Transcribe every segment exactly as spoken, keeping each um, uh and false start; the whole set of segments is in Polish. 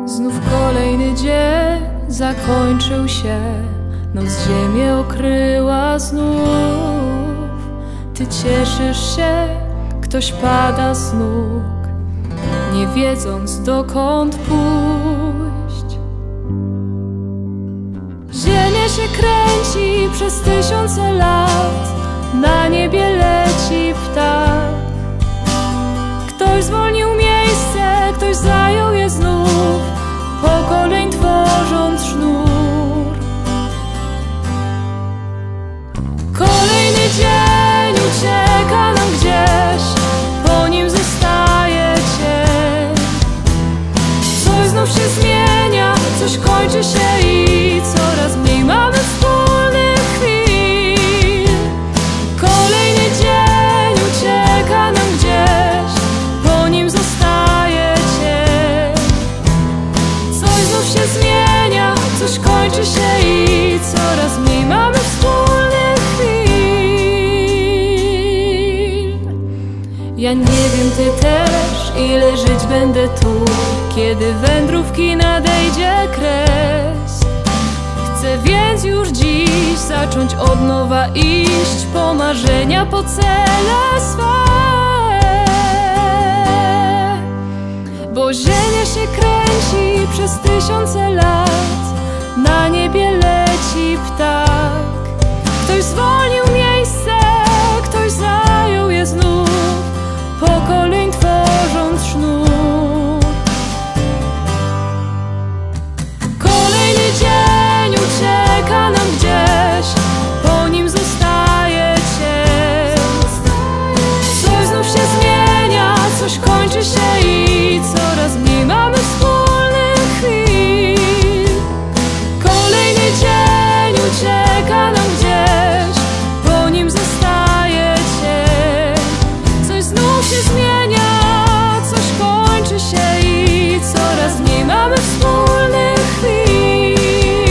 Znów kolejny dzień zakończył się, noc ziemię okryła znów. Ty cieszysz się, ktoś pada z nóg, nie wiedząc dokąd pójść. Ziemia się kręci przez tysiące lat, na niebie leci ptak. Ktoś zwolnił miejsce, ktoś zajął je znów, pokoleń tworząc sznur. Kolejny dzień ucieka nam gdzieś, po nim zostaje cień. Coś znów się zmienia, coś kończy się i coraz mniej mamy wspólnych chwil. Kolejny dzień ucieka nam gdzieś, po nim zostaje cień. Coś znów się zmienia, coś kończy się i coraz mniej mamy wspólnych chwil. Ja nie wiem, ty też, ile żyć będę tu, kiedy wędrówki nadejdzie kres. Chcę więc już dziś zacząć od nowa iść po marzenia, po cele swe. Bo ziemia się kręci przez tysiące lat, na niebie leci ptak. Ktoś zwolnił miejsce, ktoś zajął je znów, pokoleń tworząc sznur. Kolejny dzień ucieka nam gdzieś, po nim zostaje cień. Coś znów się zmienia, coś kończy się i coraz mniej mamy wspólnych chwil. Kolejny dzień ucieka nam gdzieś, po nim zostaje cień. Coś znów się zmienia, coś kończy się i coraz mniej mamy wspólnych chwil.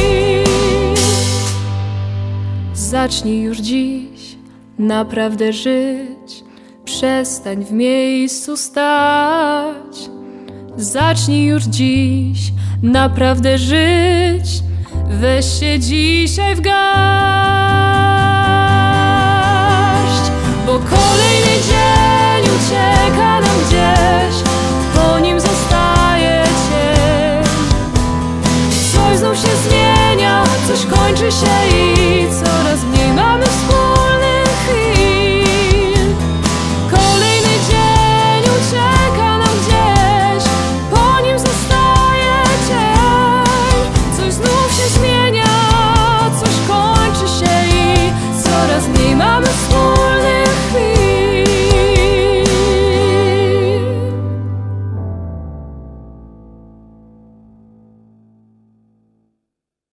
Zacznij już dziś naprawdę żyć, przestań w miejscu stać. Zacznij już dziś naprawdę żyć, weź się dzisiaj w garść. Bo kolejny dzień ucieka nam gdzieś, po nim zostaje cień. Coś znów się zmienia, coś kończy się i coraz mniej mamy wspólnych chwil. Kolejny dzień ucieka nam gdzieś, po nim zostaje cień. Coś znów się zmienia, coś kończy się i coraz mniej mamy wspólnych chwil.